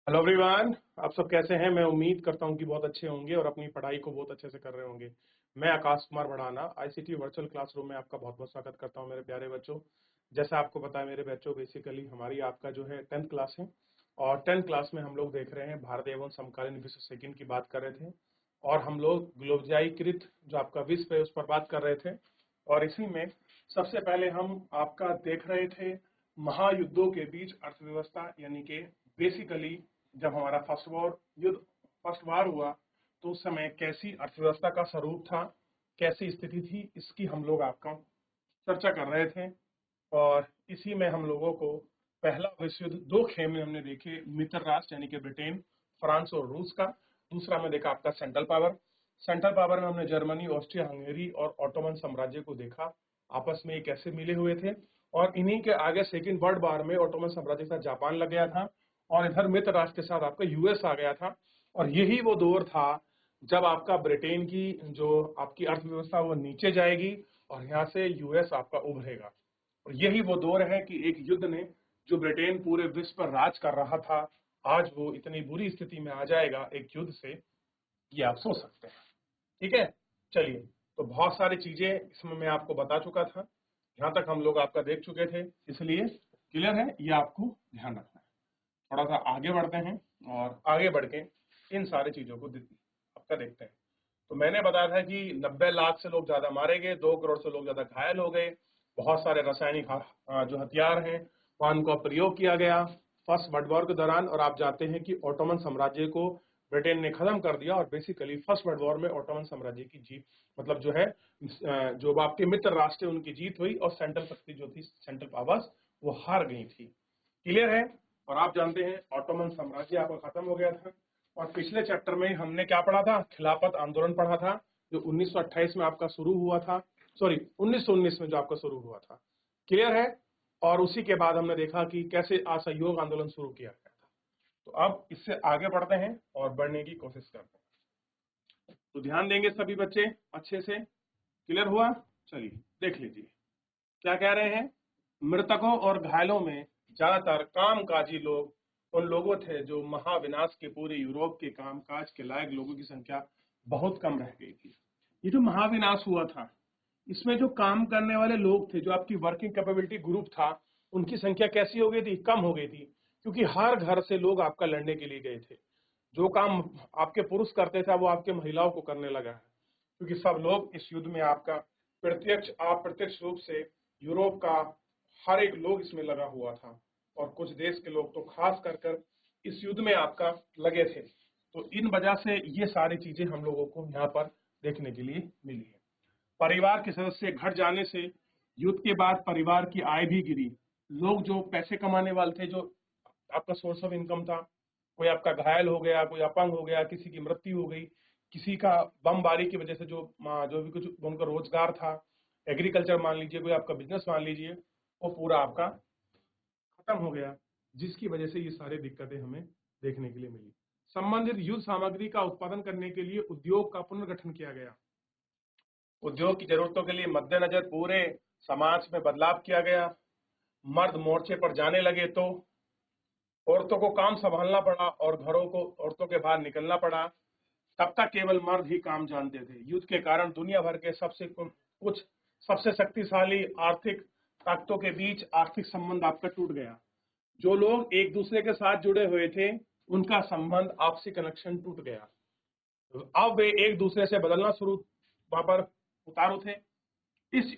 Hello everyone. आप सब कैसे हैं? मैं उम्मीद करता हूं कि बहुत अच्छे होंगे और अपनी पढ़ाई को बहुत अच्छे से कर रहे होंगे। मैं Akash Kumar Bhadana ICT virtual classroom में आपका बहुत बहुत स्वागत करता हूं मेरे प्यारे बच्चों। जैसा आपको पता है मेरे बच्चों, बेसिकली हमारी आपका जो है 10th क्लास है और 10th क्लास में हम लोग देख रहे हैं भारत एवं समकालीन विश्व सेकंड की बात कर रहे थे और हम लोग ग्लोबलाइजीकृत जो आपका विश्व है उस पर बात कर रहे थे। और इसी में सबसे पहले हम आपका देख रहे थे महायुद्धों के बीच अर्थव्यवस्था, यानी कि बेसिकली जब हमारा फर्स्ट वार हुआ तो उस समय कैसी अर्थव्यवस्था का स्वरूप था, कैसी स्थिति थी, इसकी हम लोग आपका चर्चा कर रहे थे। और इसी में हम लोगों को पहला विश्व युद्ध दो खेमे हमने देखे, मित्र राष्ट्र यानी कि ब्रिटेन, फ्रांस और रूस का। दूसरा में देखा आपका सेंट्रल पावर में हमने जर्मनी, ऑस्ट्रिया हंगेरी और ऑटोमन साम्राज्य को देखा, आपस में ये कैसे मिले हुए थे। और इन्हीं के आगे सेकेंड वर्ल्ड वॉर में ऑटोमन साम्राज्य के साथ जापान लग गया था और इधर मित्र राष्ट्र के साथ आपका यूएस आ गया था। और यही वो दौर था जब आपका ब्रिटेन की जो आपकी अर्थव्यवस्था वो नीचे जाएगी और यहाँ से यूएस आपका उभरेगा। और यही वो दौर है कि एक युद्ध ने जो ब्रिटेन पूरे विश्व पर राज कर रहा था, आज वो इतनी बुरी स्थिति में आ जाएगा एक युद्ध से, ये आप सोच सकते हैं। ठीक है, चलिए। तो बहुत सारी चीजें इसमें मैं आपको बता चुका था, यहाँ तक हम लोग आपका देख चुके थे, इसलिए क्लियर है, ये आपको ध्यान रखना है। थोड़ा सा आगे बढ़ते हैं और आगे बढ़ के इन सारी चीजों को आपका देखते हैं। तो मैंने बताया था कि 90 लाख से लोग ज्यादा मारे गए, 2 करोड़ से लोग ज्यादा घायल हो गए, बहुत सारे रासायनिक जो हथियार हैं वहां उनका प्रयोग किया गया फर्स्ट वर्ल्ड वॉर के दौरान। और आप जानते हैं कि ऑटोमन साम्राज्य को ब्रिटेन ने खत्म कर दिया और बेसिकली फर्स्ट वर्ल्ड वॉर में ऑटोमन साम्राज्य की जीत, मतलब जो है जो आपके मित्र राष्ट्र उनकी जीत हुई और सेंट्रल शक्ति जो थी, सेंट्रल पावर्स, वो हार गई थी। क्लियर है। और आप जानते हैं ऑटोमन साम्राज्य आपका खत्म हो गया था। और पिछले चैप्टर में हमने क्या पढ़ा था? खिलाफत आंदोलन पढ़ा था जो 1928 में आपका शुरू हुआ था, सॉरी 1919 में जो आपका शुरू हुआ था। क्लियर है। और उसी के बाद हमने देखा कि कैसे असहयोग आंदोलन शुरू किया गया था। तो अब इससे आगे बढ़ते हैं और बढ़ने की कोशिश करते हैं। तो ध्यान देंगे सभी बच्चे अच्छे से। क्लियर हुआ? चलिए देख लीजिए क्या कह रहे हैं। मृतकों और घायलों में ज्यादातर कामकाजी लोग उन लोगों थे जो महाविनाश के पूरे यूरोप के कामकाज के लायक लोगों की संख्या बहुत कम रह गई थी। ये जो महाविनाश हुआ था, इसमें जो काम करने वाले लोग थे, जो आपकी वर्किंग कैपेबिलिटी ग्रुप था, उनकी संख्या कैसी हो गई थी? कम हो गई थी, क्योंकि हर घर से लोग आपका लड़ने के लिए गए थे। जो काम आपके पुरुष करते थे वो आपके महिलाओं को करने लगा है, क्योंकि सब लोग इस युद्ध में आपका प्रत्यक्ष अप्रत्यक्ष रूप से यूरोप का हर एक लोग इसमें लगा हुआ था और कुछ देश के लोग तो खास कर इस युद्ध में आपका लगे थे। तो इन वजह से ये सारी चीजें हम लोगों को यहाँ पर देखने के लिए मिली है। परिवार के सदस्य घट जाने से युद्ध के बाद परिवार की आय भी गिरी। लोग जो पैसे कमाने वाले थे, जो आपका सोर्स ऑफ इनकम था, कोई आपका घायल हो गया, कोई अपंग हो गया, किसी की मृत्यु हो गई, किसी का बमबारी की वजह से जो भी कुछ उनका रोजगार था, एग्रीकल्चर मान लीजिए, कोई आपका बिजनेस मान लीजिए, वो पूरा आपका खत्म हो गया, जिसकी वजह से ये सारी दिक्कतें हमें देखने के लिए मिली। संबंधित युद्ध सामग्री का उत्पादन करने के लिए उद्योग का पुनर्गठन किया गया। उद्योग की जरूरतों के लिए मद्देनजर पूरे समाज में बदलाव किया गया। मर्द मोर्चे पर जाने लगे तो औरतों को काम संभालना पड़ा और घरों को औरतों के बाहर निकलना पड़ा। तब तक केवल मर्द ही काम जानते थे। युद्ध के कारण दुनिया भर के कुछ सबसे शक्तिशाली आर्थिक ताकतों के बीच आर्थिक संबंध आपका टूट गया। जो लोग एक दूसरे के साथ जुड़े हुए थे, उनका संबंध, आपसी कनेक्शन टूट गया। अब वे एक दूसरे से बदलना शुरू वहां पर उतारू थे। इस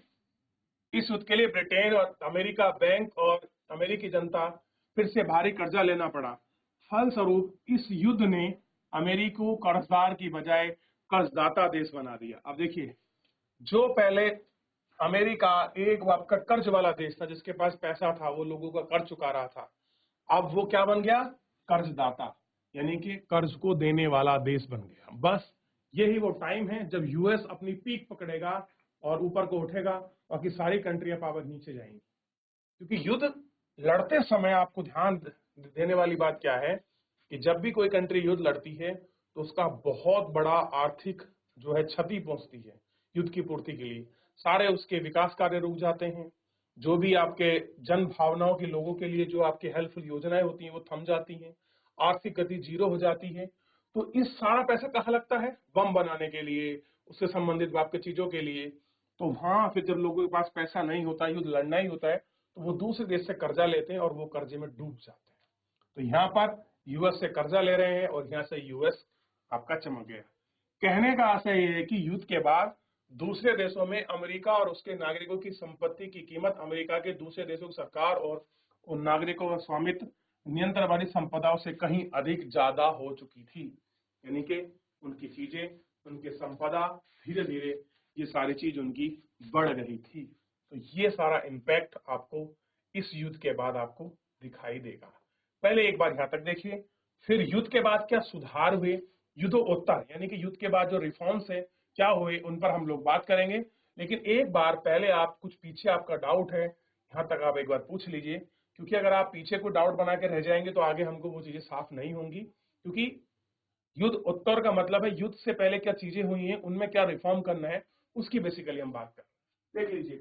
इस युद्ध के लिए ब्रिटेन और अमेरिका बैंक और अमेरिकी जनता फिर से भारी कर्जा लेना पड़ा। फलस्वरूप इस युद्ध ने अमेरिका को कर्जदार की बजाय कर्जदाता देश बना दिया। अब देखिए, जो पहले अमेरिका एक आपका कर्ज वाला देश था, जिसके पास पैसा था, वो लोगों का कर्ज चुका रहा था, अब वो क्या बन गया? कर्जदाता, यानी कि कर्ज को देने वाला देश बन गया। बस यही वो टाइम है जब यूएस अपनी पीक पकड़ेगा और ऊपर को उठेगा, बाकी सारी कंट्रियां पावर नीचे जाएंगी। क्योंकि युद्ध लड़ते समय आपको ध्यान देने वाली बात क्या है कि जब भी कोई कंट्री युद्ध लड़ती है तो उसका बहुत बड़ा आर्थिक जो है क्षति पहुंचती है। युद्ध की पूर्ति के लिए सारे उसके विकास कार्य रुक जाते हैं। जो भी आपके जन भावनाओं के लोगों के लिए जो आपकी हेल्पफुल योजनाएं होती हैं वो थम जाती हैं। आर्थिक गति जीरो हो जाती है। तो इस सारा पैसा कहाँ लगता है? बम बनाने के लिए, उससे संबंधित आपके चीजों के लिए। तो वहां फिर जब लोगों के पास पैसा नहीं होता, युद्ध लड़ना ही होता है, तो वो दूसरे देश से कर्जा लेते हैं और वो कर्जे में डूब जाते हैं। तो यहाँ पर यूएस से कर्जा ले रहे हैं और यहाँ से यूएस आपका चमक गया। कहने का आशय ये है कि युद्ध के बाद दूसरे देशों में अमेरिका और उसके नागरिकों की संपत्ति की कीमत अमेरिका के दूसरे देशों की सरकार और उन नागरिकों का स्वामित्व नियंत्रण वाली संपदाओं से कहीं अधिक ज्यादा हो चुकी थी। यानी कि उनकी चीजें, उनके संपदा धीरे धीरे ये सारी चीज उनकी बढ़ रही थी। तो ये सारा इम्पैक्ट आपको इस युद्ध के बाद आपको दिखाई देगा। पहले एक बार यहाँ तक देखिए, फिर युद्ध के बाद क्या सुधार हुए, युद्धोत्तर यानी कि युद्ध के बाद जो रिफॉर्म्स है क्या हुए, उन पर हम लोग बात करेंगे। लेकिन एक बार पहले आप कुछ पीछे आपका डाउट है, यहाँ तक आप एक बार पूछ लीजिए, क्योंकि अगर आप पीछे को डाउट बना के रह जाएंगे तो आगे हमको वो चीजें साफ नहीं होंगी। क्योंकि युद्ध उत्तर का मतलब है युद्ध से पहले क्या चीजें हुई हैं, उनमें क्या रिफॉर्म करना है, उसकी बेसिकली हम बात कर रहे हैं। देख लीजिए, एक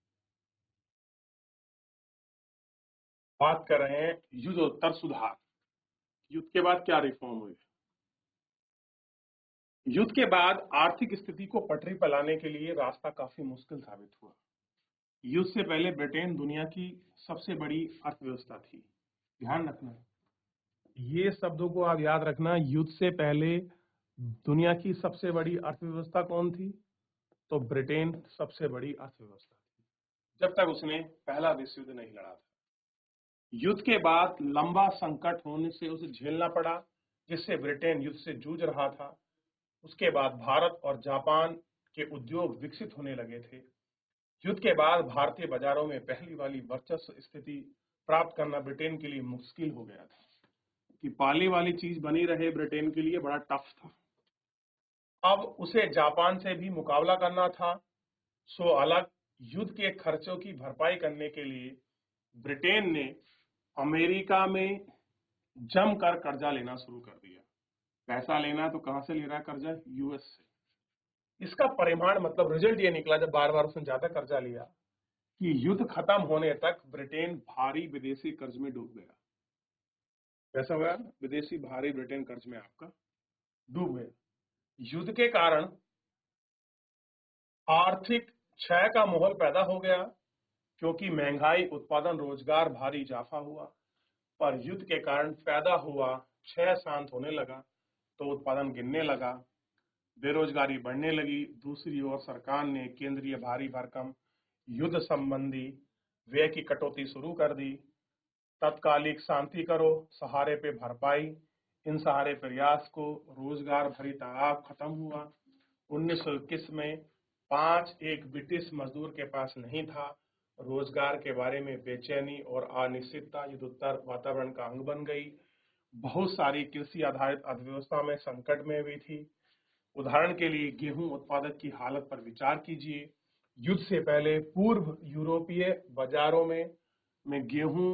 बात कर रहे हैं युद्धोत्तर सुधार। युद्ध के बाद क्या रिफॉर्म हुए? युद्ध के बाद आर्थिक स्थिति को पटरी पर लाने के लिए रास्ता काफी मुश्किल साबित हुआ। युद्ध से पहले ब्रिटेन दुनिया की सबसे बड़ी अर्थव्यवस्था थी। ध्यान रखना, ये शब्दों को आप याद रखना। युद्ध से पहले दुनिया की सबसे बड़ी अर्थव्यवस्था कौन थी? तो ब्रिटेन सबसे बड़ी अर्थव्यवस्था थी, जब तक उसने पहला विश्व युद्ध नहीं लड़ा था। युद्ध के बाद लंबा संकट होने से उसे झेलना पड़ा, जिससे ब्रिटेन युद्ध से जूझ रहा था। उसके बाद भारत और जापान के उद्योग विकसित होने लगे थे। युद्ध के बाद भारतीय बाजारों में पहली वाली वर्चस्व स्थिति प्राप्त करना ब्रिटेन के लिए मुश्किल हो गया था। कि पहली वाली चीज बनी रहे ब्रिटेन के लिए बड़ा टफ था। अब उसे जापान से भी मुकाबला करना था। सो अलग युद्ध के खर्चों की भरपाई करने के लिए ब्रिटेन ने अमेरिका में जमकर कर्जा लेना शुरू कर दिया। पैसा लेना तो कहां से ले रहा है कर्जा? यूएस से। इसका परिमाण मतलब रिजल्ट ये निकला, जब बार बार उसने ज्यादा कर्जा लिया, कि युद्ध खत्म होने तक ब्रिटेन भारी विदेशी कर्ज में डूब गया। कैसा हुआ? विदेशी भारी ब्रिटेन कर्ज में आपका डूब गया। युद्ध के कारण आर्थिक क्षय का माहौल पैदा हो गया, क्योंकि महंगाई, उत्पादन, रोजगार भारी इजाफा हुआ। पर युद्ध के कारण पैदा हुआ क्षय शांत होने लगा, तो उत्पादन गिरने लगा, बेरोजगारी बढ़ने लगी। दूसरी ओर सरकार ने केंद्रीय भारी भरकम युद्ध संबंधी व्यय की कटौती शुरू कर दी। तत्कालिक शांति करो, सहारे पे भरपाई, इन सहारे प्रयास को रोजगार भरी तालाब खत्म हुआ। 1921 में एक ब्रिटिश मजदूर के पास नहीं था। रोजगार के बारे में बेचैनी और अनिश्चितता युद्धोत्तर वातावरण का अंग बन गई। बहुत सारी कृषि आधारित अर्थव्यवस्था में संकट में भी थी। उदाहरण के लिए गेहूं उत्पादक की हालत पर विचार कीजिए। युद्ध से पहले पूर्व यूरोपीय बाजारों में गेहूं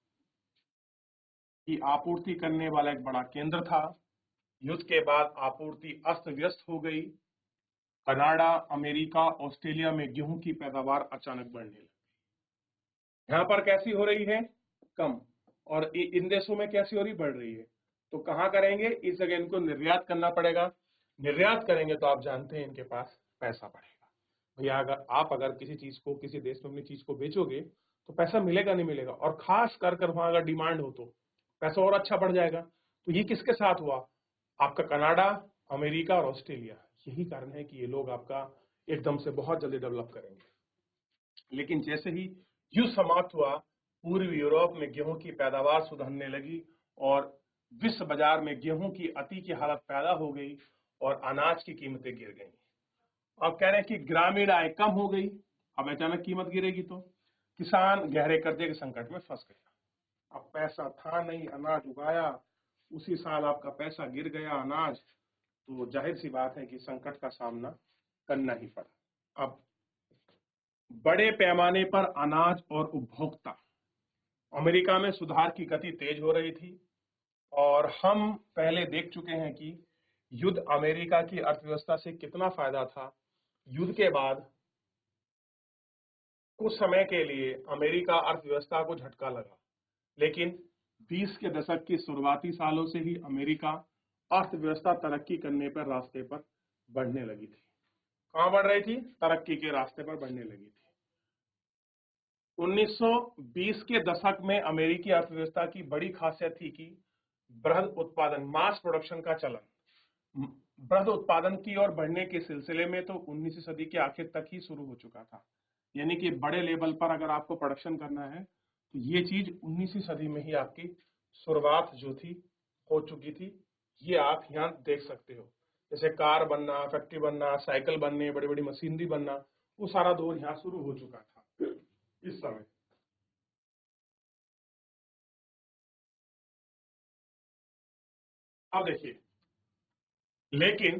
की आपूर्ति करने वाला एक बड़ा केंद्र था। युद्ध के बाद आपूर्ति अस्त व्यस्त हो गई। कनाडा, अमेरिका, ऑस्ट्रेलिया में गेहूं की पैदावार अचानक बढ़ने लगी। यहाँ पर कैसी हो रही है? कम। और इन देशों में कैसी हो रही? बढ़ रही है। तो कहाँ करेंगे? इस जगह इनको निर्यात करना पड़ेगा। निर्यात करेंगे तो आप जानते हैं इनके पास पैसा बढ़ेगा। भैया अगर किसी चीज को, किसी देश में अपनी चीज को बेचोगे तो पैसा मिलेगा नहीं मिलेगा, और खास कर वहां अगर डिमांड हो तो पैसा और अच्छा बढ़ जाएगा। तो ये किसके साथ हुआ? आपका कनाडा, अमेरिका और ऑस्ट्रेलिया। यही कारण है कि ये लोग आपका एकदम से बहुत जल्दी डेवलप करेंगे। लेकिन जैसे ही युद्ध समाप्त हुआ, पूर्वी यूरोप में गेहूं की पैदावार सुधरने लगी और विश्व बाजार में गेहूं की अति की हालत पैदा हो गई और अनाज की कीमतें गिर गई। अब कह रहे हैं कि ग्रामीण आय कम हो गई। अब अचानक कीमत गिरेगी तो किसान गहरे कर्जे के संकट में फंस गया। अब पैसा था नहीं, अनाज उगाया, उसी साल आपका पैसा गिर गया अनाज, तो जाहिर सी बात है कि संकट का सामना करना ही पड़ा। अब बड़े पैमाने पर अनाज और उपभोक्ता, अमेरिका में सुधार की गति तेज हो रही थी और हम पहले देख चुके हैं कि युद्ध अमेरिका की अर्थव्यवस्था से कितना फायदा था। युद्ध के बाद कुछ समय के लिए अमेरिका अर्थव्यवस्था को झटका लगा, लेकिन 1920 के दशक की शुरुआती सालों से ही अमेरिका अर्थव्यवस्था तरक्की करने पर रास्ते पर बढ़ने लगी थी। कहां बढ़ रही थी? तरक्की के रास्ते पर बढ़ने लगी थी। 1920 के दशक में अमेरिकी अर्थव्यवस्था की बड़ी खासियत थी कि बृहद उत्पादन, मास प्रोडक्शन का चलन। बृहद उत्पादन की ओर बढ़ने के सिलसिले में तो 19वीं सदी के आखिर तक ही शुरू हो चुका था। यानी कि बड़े लेवल पर अगर आपको प्रोडक्शन करना है तो ये चीज 19वीं सदी में ही आपकी शुरुआत जो थी हो चुकी थी। ये आप यहाँ देख सकते हो, जैसे कार बनना, फैक्ट्री बनना, साइकिल बनने, बड़ी बड़ी मशीनरी बनना, वो सारा दौर यहाँ शुरू हो चुका था इस समय। अब देखिए, लेकिन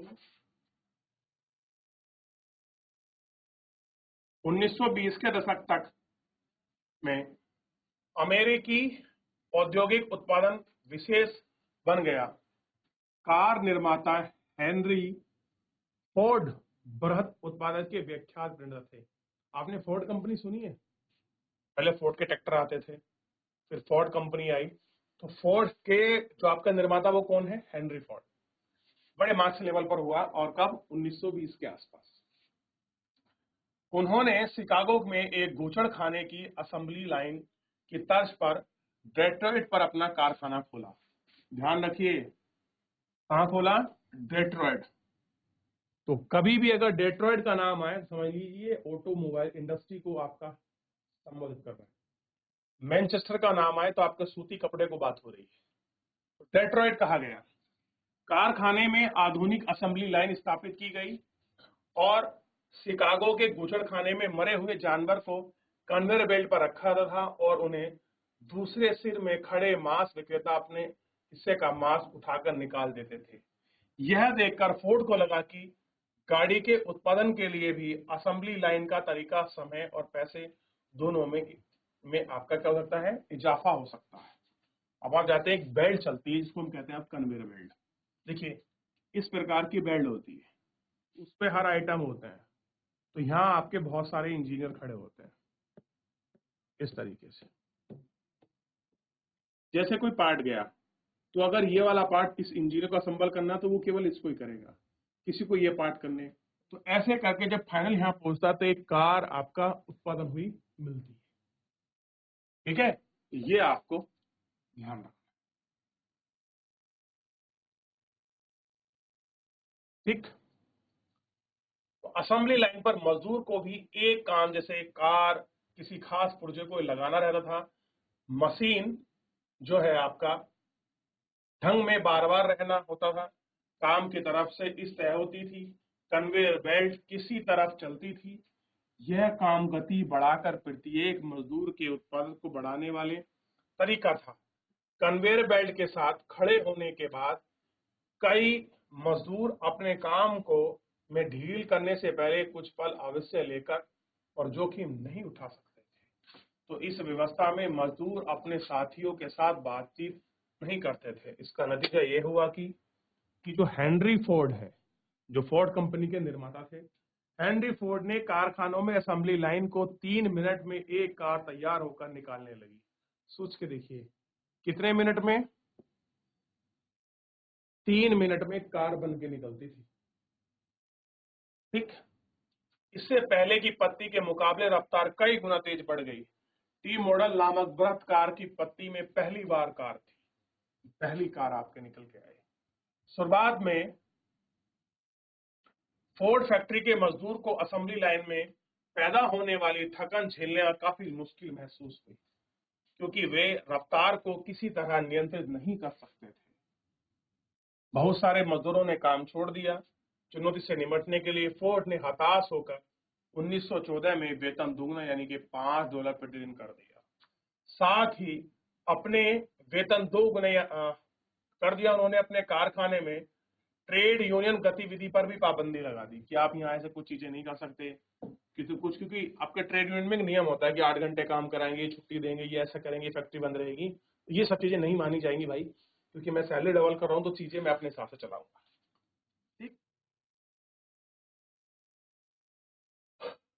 1920 के दशक तक में अमेरिकी औद्योगिक उत्पादन विशेष बन गया। कार निर्माता हेनरी फोर्ड बृहद उत्पादक के विख्यात ब्रांड थे। आपने फोर्ड कंपनी सुनी है? पहले फोर्ड के ट्रैक्टर आते थे, फिर फोर्ड कंपनी आई, तो फोर्ड के जो आपका निर्माता वो कौन है? Henry Ford. बड़े मार्क्स लेवल पर हुआ, और कब? 1920 के आसपास। उन्होंने शिकागो में एक गोचड़ खाने की असेंबली लाइन की तर्ज पर डेट्रॉइट पर अपना कारखाना खोला। ध्यान रखिए, कहां खोला? डेट्रॉइट। तो कभी भी अगर डेट्रॉइट का नाम आए समझ लीजिए ऑटोमोबाइल इंडस्ट्री को आपका संबोधित कर रहा है। मैनचेस्टर का नाम आए तो आपके सूती कपड़े को बात हो रही है। तो डेट्रॉइट कहा गया। कारखाने में आधुनिक असेंबली लाइन स्थापित की गई और शिकागो के गुचड़खाने में मरे हुए जानवर को कन्वेयर बेल्ट पर रखा था और उन्हें दूसरे सिर में खड़े मांस विक्रेता अपने हिस्से का मांस उठाकर निकाल देते थे। यह देखकर फोर्ड को लगा कि गाड़ी के उत्पादन के लिए भी असेंबली लाइन का तरीका समय और पैसे दोनों में आपका क्या हो सकता है? इजाफा हो सकता है। अब आप जाते हैं, एक बेल्ट चलती है जिसको हम कहते हैं आप कन्वेयर बेल्ट। देखिए, इस प्रकार की बेल्ट होती है, उस पे हर आइटम होते हैं। तो यहाँ आपके बहुत सारे इंजीनियर खड़े होते हैं इस तरीके से। जैसे कोई पार्ट गया, तो अगर ये वाला पार्ट इस इंजीनियर को असेंबल करना तो वो केवल इसको ही करेगा, किसी को ये पार्ट करने। तो ऐसे करके जब फाइनल यहाँ पहुंचता तो एक कार आपका उत्पादन हुई मिलती है। ठीक है, ये आपको ध्यान रखना। ठीक, तो असेंबली लाइन पर मजदूर को भी एक काम, जैसे कार किसी खास पुर्जे को लगाना रहता था, मशीन जो है आपका ढंग में बार बार रहना होता था, काम की तरफ से इस तय होती थी, कन्वेयर बेल्ट किसी तरफ चलती थी। यह काम गति बढ़ाकर प्रत्येक मजदूर के उत्पादन को बढ़ाने वाले तरीका था। कन्वेयर बेल्ट के साथ खड़े होने के बाद कई मजदूर अपने काम को में ढील करने से पहले कुछ पल अवश्य लेकर और जोखिम नहीं उठा सकते थे। तो इस व्यवस्था में मजदूर अपने साथियों के साथ बातचीत नहीं करते थे। इसका नतीजा ये हुआ कि जो हेनरी फोर्ड है, जो फोर्ड कंपनी के निर्माता थे, हेनरी फोर्ड ने कारखानों में असेंबली लाइन को 3 मिनट में एक कार तैयार होकर निकालने लगी। सोच के देखिए, कितने मिनट में? 3 मिनट में कार बन के निकलती थी। ठीक, इससे पहले की पत्ती के मुकाबले रफ्तार कई गुना तेज बढ़ गई। टी मॉडल नामक बृहत कार की पत्ती में पहली बार कार थी, पहली कार आपके निकल के आई। शुरुआत में फोर्ड फैक्ट्री के मजदूर को असेंबली लाइन में पैदा होने वाली थकन झेलने में काफी मुश्किल महसूस हुई, क्योंकि वे रफ्तार को किसी तरह नियंत्रित नहीं कर सकते थे। बहुत सारे मजदूरों ने काम छोड़ दिया। चुनौती से निपटने के लिए फोर्ड ने हताश होकर 1914 में वेतन दुगना यानी कि $5 प्रति दिन कर दिया। साथ ही अपने वेतन 2 गुना कर दिया उन्होंने। अपने कारखाने में ट्रेड यूनियन गतिविधि पर भी पाबंदी लगा दी कि आप यहाँ ऐसे कुछ चीजें नहीं कर सकते, क्योंकि आपके ट्रेड यूनियन में नियम होता है कि 8 घंटे काम कराएंगे, छुट्टी देंगे, ये ऐसा करेंगे, फैक्ट्री बंद रहेगी। ये सब चीजें नहीं मानी जाएंगी भाई, क्योंकि मैं सैलरी डबल कर रहा हूँ तो चीजें मैं अपने हिसाब से चलाऊंगा। ठीक,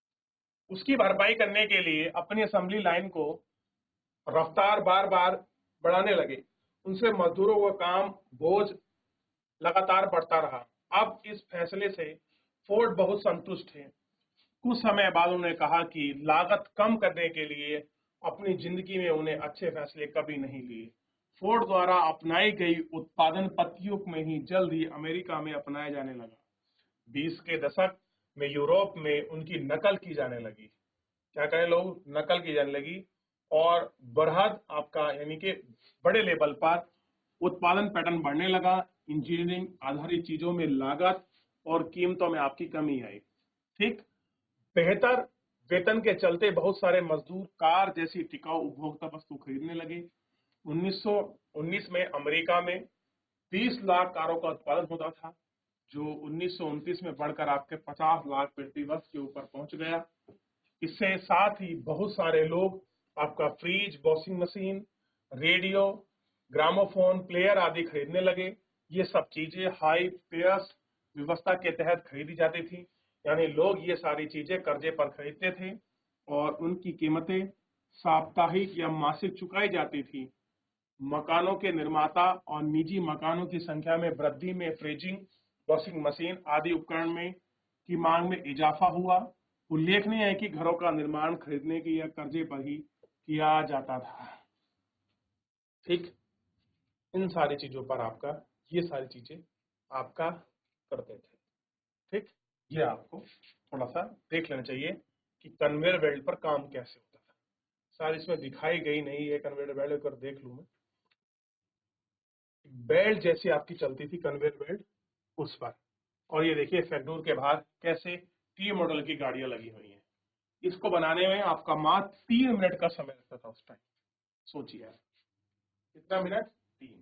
उसकी भरपाई करने के लिए अपनी असेंबली लाइन को रफ्तार बार बार बढ़ाने लगे, उनसे मजदूरों का काम बोझ लगातार बढ़ता रहा। अब इस फैसले से फोर्ड बहुत संतुष्ट थे। कुछ समय बाद उन्होंने कहा कि लागत कम करने के लिए अपनी जिंदगी में उन्हें अच्छे फैसले कभी नहीं लिए। फोर्ड द्वारा अपनाई गई उत्पादन पद्धतियों में ही जल्द ही अमेरिका में अपनाया जाने लगा। 20 के दशक में यूरोप में उनकी नकल की जाने लगी। क्या करें लोग, नकल की जाने लगी और बृहद आपका यानी कि बड़े लेवल पर उत्पादन पैटर्न बढ़ने लगा। इंजीनियरिंग आधारित चीजों में लागत और कीमतों में आपकी कमी आई। ठीक, बेहतर वेतन के चलते बहुत सारे मजदूर कार जैसी टिकाऊ उपभोक्ता वस्तु खरीदने लगे। 1919 में अमेरिका में 20 लाख कारों का उत्पादन होता था, जो 1929 में बढ़कर आपके 50 लाख प्रति वर्ष के ऊपर पहुंच गया। इससे साथ ही बहुत सारे लोग आपका fridge, washing machine, radio, gramophone player आदि खरीदने लगे। ये सब चीजें हाई पेयर्स व्यवस्था के तहत खरीदी जाती थी, यानी लोग ये सारी चीजें कर्जे पर खरीदते थे और उनकी कीमतें साप्ताहिक या मासिक चुकाई जाती थी। मकानों के निर्माता और निजी मकानों की संख्या में वृद्धि में फ्रीजिंग, वॉशिंग मशीन आदि उपकरण में की मांग में इजाफा हुआ। उल्लेखनीय है कि घरों का निर्माण खरीदने के या कर्जे पर ही किया जाता था। ठीक, इन सारी चीजों पर आपका ये सारी चीजें आपका करते थे। ठीक, ये आपको थोड़ा सा देख लेना चाहिए कि कन्वेयर बेल्ट पर काम कैसे होता था। सारी इसमें दिखाई गई नहीं है कन्वेयर बेल्ट, अगर देख लूं मैं, बेल्ट जैसी आपकी चलती थी कन्वेयर बेल्ट उस पर। और ये देखिए फैक्टोर के बाहर कैसे टी मॉडल की गाड़ियां लगी हुई हैं। इसको बनाने में आपका मात्र 3 मिनट का समय लगता था उस टाइम। सोचिए आप, कितना मिनट, 3।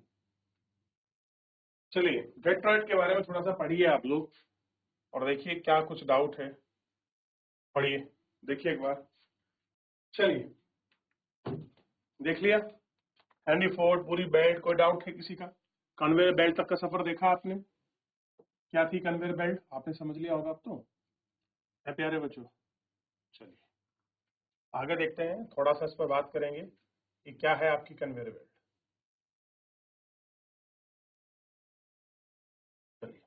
चलिए डेट्रॉइट के बारे में थोड़ा सा पढ़िए आप लोग और देखिए क्या कुछ डाउट है, पढ़िए, देखिए एक बार। चलिए देख लिया हेनरी फोर्ड पूरी बेल्ट, कोई डाउट है किसी का? कन्वेयर बेल्ट तक का सफर देखा आपने, क्या थी कन्वेयर बेल्ट, आपने समझ लिया होगा अब तो, है प्यारे बच्चों। चलिए आगे देखते हैं, थोड़ा सा इस पर बात करेंगे कि क्या है आपकी कन्वेयर बेल्ट। चलिए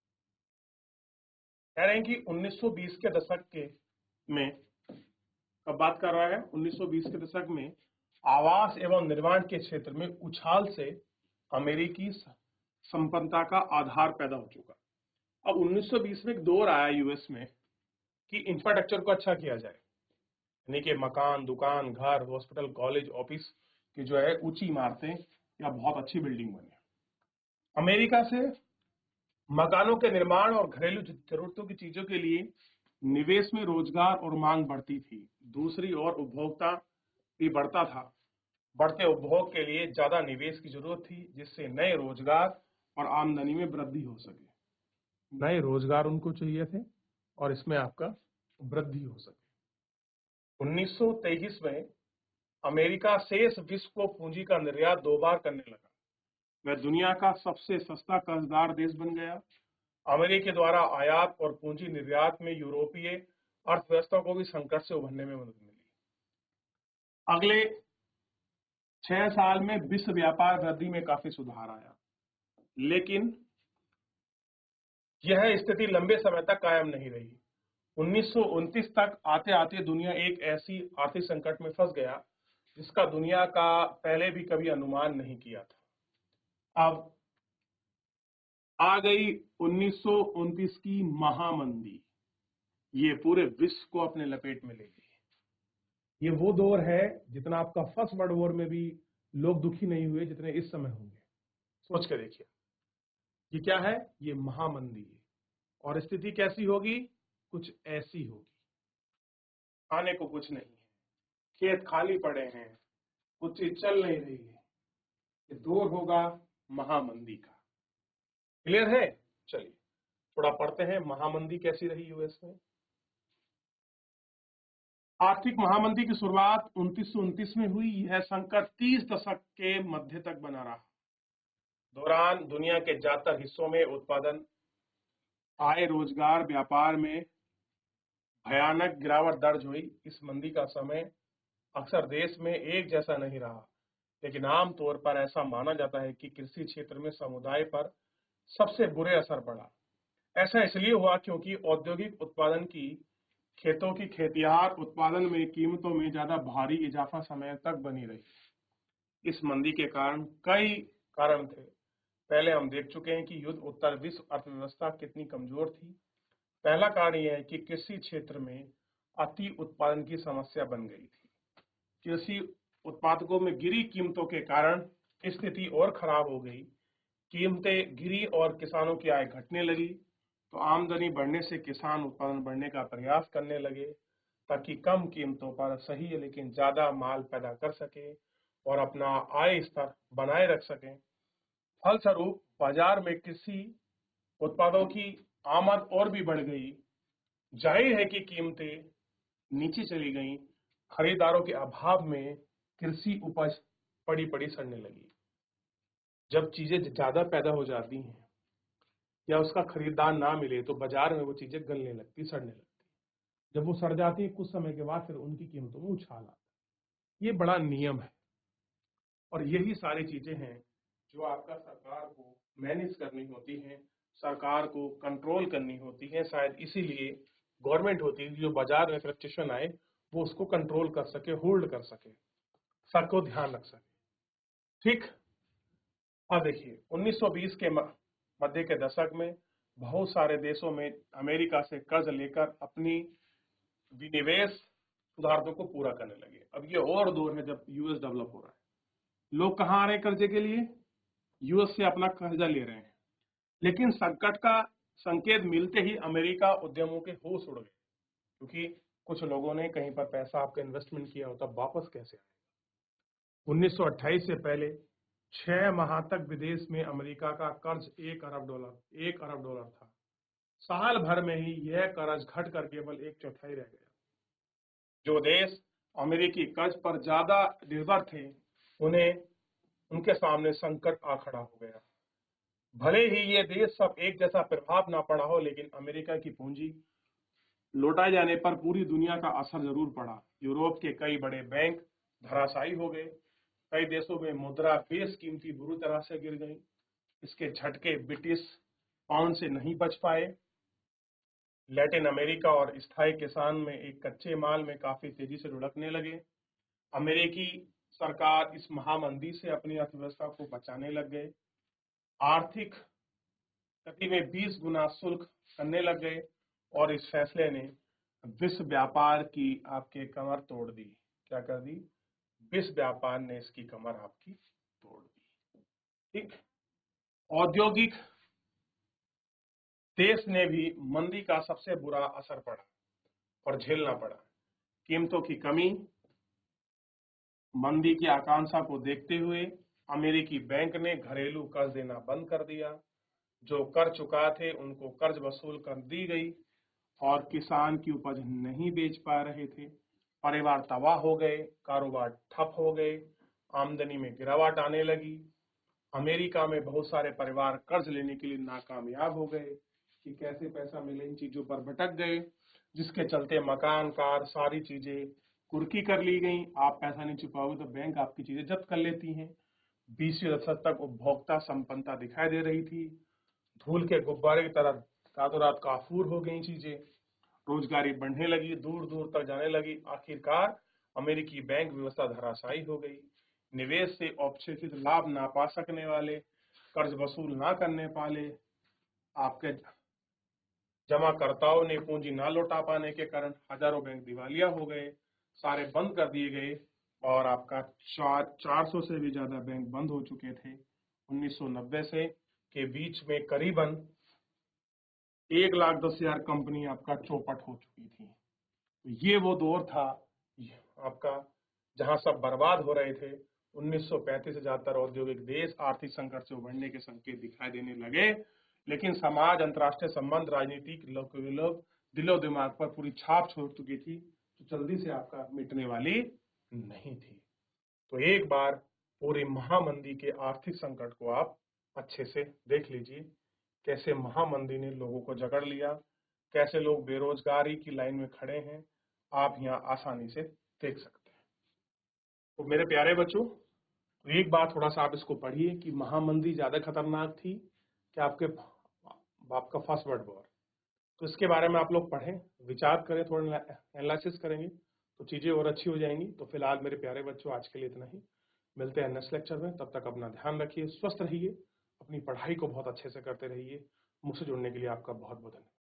कह रहे हैं कि 1920 के दशक के में, कब बात कर रहा है, 1920 के दशक में आवास एवं निर्माण के क्षेत्र में उछाल से अमेरिकी संपन्नता का आधार पैदा हो चुका। अब 1920 में एक दौर आया यूएस में कि इंफ्रास्ट्रक्चर को अच्छा किया जाए, यानी कि मकान, दुकान, घर, हॉस्पिटल, कॉलेज, ऑफिस की जो है ऊंची इमारतें या बहुत अच्छी बिल्डिंग बने। अमेरिका से मकानों के निर्माण और घरेलू जरूरतों की चीजों के लिए निवेश में रोजगार और मांग बढ़ती थी। दूसरी ओर उपभोक्ता भी बढ़ता था। बढ़ते उपभोग के लिए ज्यादा निवेश की जरूरत थी, जिससे नए रोजगार और आमदनी में वृद्धि हो सके। नए रोजगार उनको चाहिए थे और इसमें आपका वृद्धि हो सके। 1923 में अमेरिका शेष विश्व को पूंजी का निर्यात 2 बार करने लगा। वह दुनिया का सबसे सस्ता कर्जदार देश बन गया। अमेरिका द्वारा आयात और पूंजी निर्यात में यूरोपीय अर्थव्यवस्था को भी संकट से उभरने में मदद मिली। अगले 6 साल में विश्व व्यापार वृद्धि में काफी सुधार आया, लेकिन यह स्थिति लंबे समय तक कायम नहीं रही। 1929 तक आते आते दुनिया एक ऐसी आर्थिक संकट में फंस गया जिसका दुनिया का पहले भी कभी अनुमान नहीं किया था। अब आ गई 1929 की महामंदी, ये पूरे विश्व को अपने लपेट में ले गई। ये वो दौर है जितना आपका फर्स्ट वर्ल्ड वॉर में भी लोग दुखी नहीं हुए जितने इस समय होंगे। सोच के देखिए, ये क्या है, ये महामंदी है। और स्थिति कैसी होगी, कुछ ऐसी होगी, खाने को कुछ नहीं है, खेत खाली पड़े हैं, कुछ चीज चल नहीं रही है। ये दौर होगा महामंदी का। क्लियर है? चलिए थोड़ा पढ़ते हैं महामंदी कैसी रही यूएस में। आर्थिक महामंदी की शुरुआत 1929 में हुई। यह संकट 30 दशक के मध्य तक बना रहा। दौरान दुनिया के ज्यादातर हिस्सों में उत्पादन, आय, रोजगार, व्यापार में भयानक गिरावट दर्ज हुई। इस मंदी का समय अक्सर देश में एक जैसा नहीं रहा। लेकिन आमतौर पर ऐसा माना जाता है कि कृषि क्षेत्र में समुदाय पर सबसे बुरे असर पड़ा। ऐसा इसलिए हुआ क्योंकि औद्योगिक उत्पादन की खेतों की खेतिहार उत्पादन में कीमतों में ज्यादा भारी इजाफा समय तक बनी रही। इस मंदी के कारण कई कारण थे। पहले हम देख चुके हैं कि युद्ध उत्तर विश्व अर्थव्यवस्था कितनी कमजोर थी। पहला कारण यह है कि कृषि क्षेत्र में अति उत्पादन की समस्या बन गई थी। कृषि उत्पादकों में गिरी कीमतों के कारण स्थिति और खराब हो गई। कीमतें गिरी और किसानों की आय घटने लगी, तो आमदनी बढ़ने से किसान उत्पादन बढ़ने का प्रयास करने लगे ताकि कम कीमतों पर सही लेकिन ज्यादा माल पैदा कर सके और अपना आय स्तर बनाए रख सकें। फलस्वरूप बाजार में कृषि उत्पादों की आमद और भी बढ़ गई। जाहिर है कि कीमतें नीचे चली गईं। खरीदारों के अभाव में कृषि उपज पड़ी पड़ी सड़ने लगी। जब चीजें ज्यादा पैदा हो जाती हैं या उसका खरीदार ना मिले तो बाजार में वो चीजें गलने लगती, सड़ने लगती। जब वो सड़ जाती है कुछ समय के बाद फिर उनकी कीमतों में उछाल आता है। ये बड़ा नियम है और यही सारी चीजें हैं जो आपका सरकार को मैनेज करनी होती हैं, सरकार को कंट्रोल करनी होती है। शायद इसीलिए गवर्नमेंट होती है जो बाजार में फ्लक्चुएशन आए वो उसको कंट्रोल कर सके, होल्ड कर सके, सबको ध्यान रख सके। ठीक। अब देखिए 1920 के मध्य के दशक में बहुत सारे देशों में अमेरिका से कर्ज लेकर अपनी विनिवेश सुधारतों को पूरा करने लगे। अब ये और दौर है जब यूएस डेवलप हो रहा है। लोग कहाँ आ रहे हैं कर्जे के लिए? यूएस से अपना कर्जा ले रहे हैं। लेकिन संकट का संकेत मिलते ही अमेरिका उद्यमों के होश उड़ गए, क्योंकि कुछ लोगों ने कहीं पर पैसा आपका इन्वेस्टमेंट किया होता वापस कैसे आएगा। 1928 से पहले 6 माह तक विदेश में अमेरिका का कर्ज 1 अरब डॉलर था। साल भर में ही यह कर्ज घटकर केवल 1/4 रह गया। जो देश अमेरिकी कर्ज पर ज्यादा निर्भर थे उन्हें उनके सामने संकट आ खड़ा हो गया। भले ही ये देश सब एक जैसा प्रभाव ना पड़ा हो, लेकिन अमेरिका की पूंजी लौटाए जाने पर पूरी दुनिया का असर जरूर पड़ा। यूरोप के कई बड़े बैंक धराशायी हो गए। कई देशों में मुद्रा बेशकीमती बुरी तरह से गिर गई। इसके झटके ब्रिटिश पाउंड से नहीं बच पाए। लैटिन अमेरिका और स्थायी किसान में एक कच्चे माल में काफी तेजी से लुढ़कने लगे। अमेरिकी सरकार इस महामंदी से अपनी अर्थव्यवस्था को बचाने लग गए। आर्थिक गति में 20 गुना शुल्क करने लग गए और इस फैसले ने विश्व व्यापार की आपके कमर तोड़ दी। क्या कर दी? विश्व व्यापार ने इसकी कमर आपकी तोड़ दी। ठीक। औद्योगिक देश ने भी मंदी का सबसे बुरा असर पड़ा और झेलना पड़ा। कीमतों की कमी, मंदी की आकांक्षा को देखते हुए अमेरिकी बैंक ने घरेलू कर्ज देना बंद कर दिया। जो कर चुका थे उनको कर्ज वसूल कर दी गई और किसान की उपज नहीं बेच पा रहे थे। परिवार तबाह हो गए, कारोबार ठप हो गए, आमदनी में गिरावट आने लगी। अमेरिका में बहुत सारे परिवार कर्ज लेने के लिए नाकामयाब हो गए कि कैसे पैसा मिले, इन चीजों पर भटक गए, जिसके चलते मकान, कार, सारी चीजें कुर्की कर ली गई। आप पैसा नहीं चुकाओगे तो बैंक आपकी चीजें जब्त कर लेती हैं। 20वीं दशक तक उपभोक्ता संपन्नता दिखाई दे रही थी। धूल के गुब्बारे की तरह रातों रात काफूर हो गई चीजें। रोजगारी बढ़ने लगी, दूर दूर तक जाने लगी। आखिरकार अमेरिकी बैंक व्यवस्था धराशायी हो गई। निवेश से अपेक्षित लाभ ना पा सकने वाले, कर्ज वसूल ना करने वाले आपके जमाकर्ताओं ने पूंजी ना लौटा पाने के कारण हजारों बैंक दिवालिया हो गए, सारे बंद कर दिए गए और आपका 400 से भी ज्यादा बैंक बंद हो चुके थे। 1990 से के बीच में करीबन 1,10,000 कंपनी आपका चौपट हो चुकी थी। तो ये वो दौर था आपका जहां सब बर्बाद हो रहे थे। 1935 से ज्यादातर औद्योगिक देश आर्थिक संकट से उभरने के संकेत दिखाई देने लगे, लेकिन समाज, अंतर्राष्ट्रीय संबंध, राजनीतिक लोग दिलो दिमाग पर पूरी छाप छोड़ चुकी थी, जो जल्दी से आपका मिटने वाली नहीं थी। तो एक बार पूरी महामंदी के आर्थिक संकट को आप अच्छे से देख लीजिए, कैसे महामंदी ने लोगों को जकड़ लिया, कैसे लोग बेरोजगारी की लाइन में खड़े हैं, आप यहाँ आसानी से देख सकते हैं। तो मेरे प्यारे बच्चों, तो एक बात थोड़ा सा आप इसको पढ़िए कि महामंदी ज्यादा खतरनाक थी कि आपके बाप का फर्स्ट वर्ल्ड वॉर। तो इसके बारे में आप लोग पढ़ें, विचार करें, थोड़ा एनालिसिस करेंगे तो चीजें और अच्छी हो जाएंगी। तो फिलहाल मेरे प्यारे बच्चों, आज के लिए इतना ही। मिलते हैं नेक्स्ट लेक्चर में, तब तक अपना ध्यान रखिए, स्वस्थ रहिए, अपनी पढ़ाई को बहुत अच्छे से करते रहिए। मुझसे जुड़ने के लिए आपका बहुत बहुत धन्यवाद।